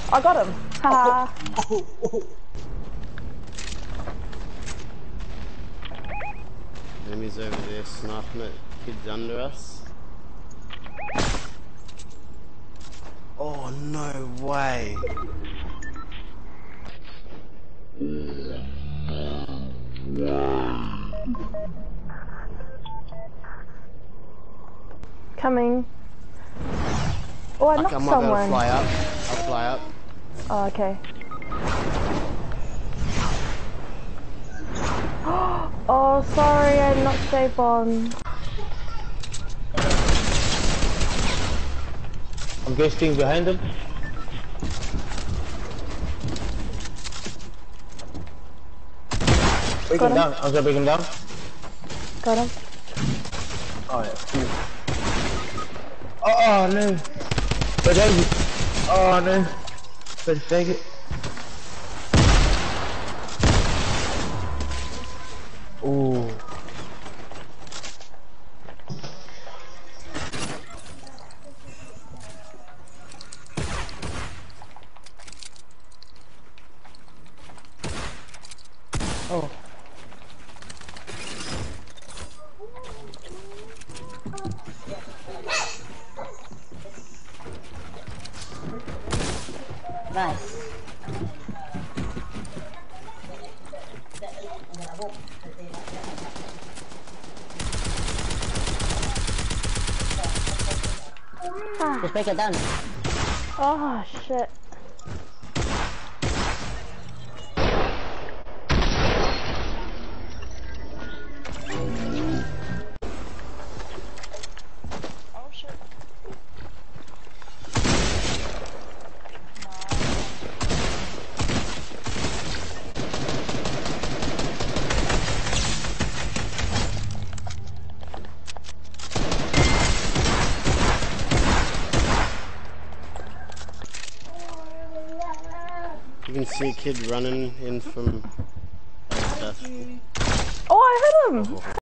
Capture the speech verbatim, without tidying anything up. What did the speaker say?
I got him. Haha. Oh, oh, oh. Enemies over there sniping at kids under us. Oh, no way. Coming. Oh, I knocked I might someone. be able to fly up. I'll fly up. Oh, okay. Oh, sorry, I knocked Dave on. I'm guessing behind him. Break Got him him. down. I'm gonna break him down. Got him. Oh yeah. Oh, oh no. But then, oh no. Let's take it. Ooh. Oh. Nice. Ah. Just break it down. Oh, shit. You can see a kid running in from stuff. Oh, I hit him!